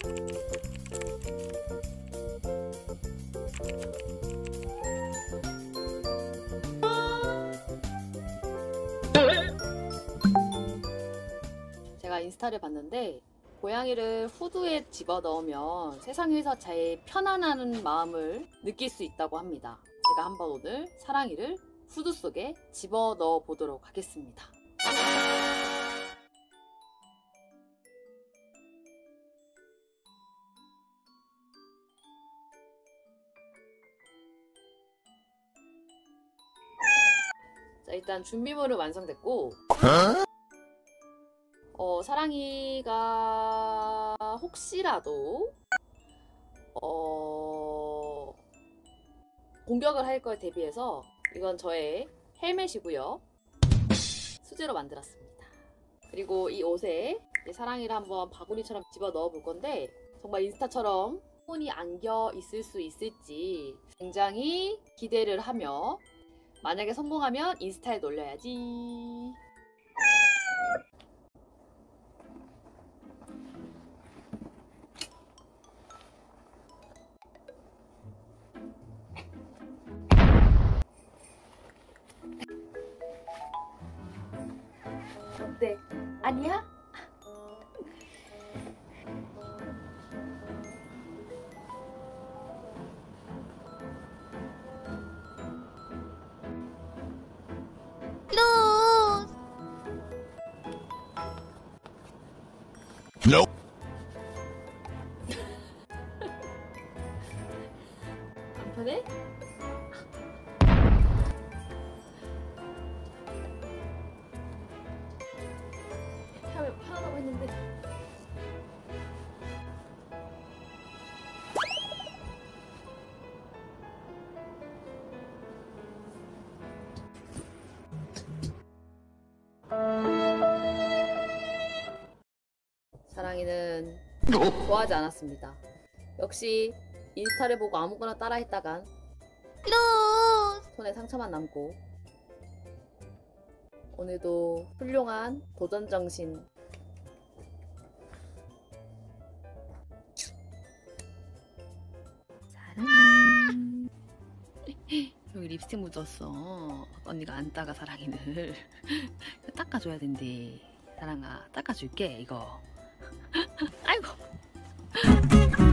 제가 인스타를 봤는데 고양이를 후드에 집어넣으면 세상에서 제일 편안한 마음을 느낄 수 있다고 합니다. 제가 한번 오늘 사랑이를 후드 속에 집어넣어 보도록 하겠습니다. 자, 일단 준비물은 완성됐고 사랑이가 혹시라도 공격을 할 거에 대비해서 이건 저의 헬멧이고요. 수제로 만들었습니다. 그리고 이 옷에 사랑이를 한번 바구니처럼 집어 넣어 볼 건데 정말 인스타처럼 손이 안겨 있을 수 있을지 굉장히 기대를 하며 만약에 성공하면 인스타에 올려야지. 어때? 아니야? No. 안 편해? 편하다고 했는데. 사랑이는 좋아하지 않았습니다. 역시 인스타를 보고 아무거나 따라했다간 손에 상처만 남고 오늘도 훌륭한 도전정신 사랑이 여기 립스틱 묻었어. 언니가 안 닦아 사랑이를. 닦아줘야 된대. 사랑아 닦아줄게 이거. 아이고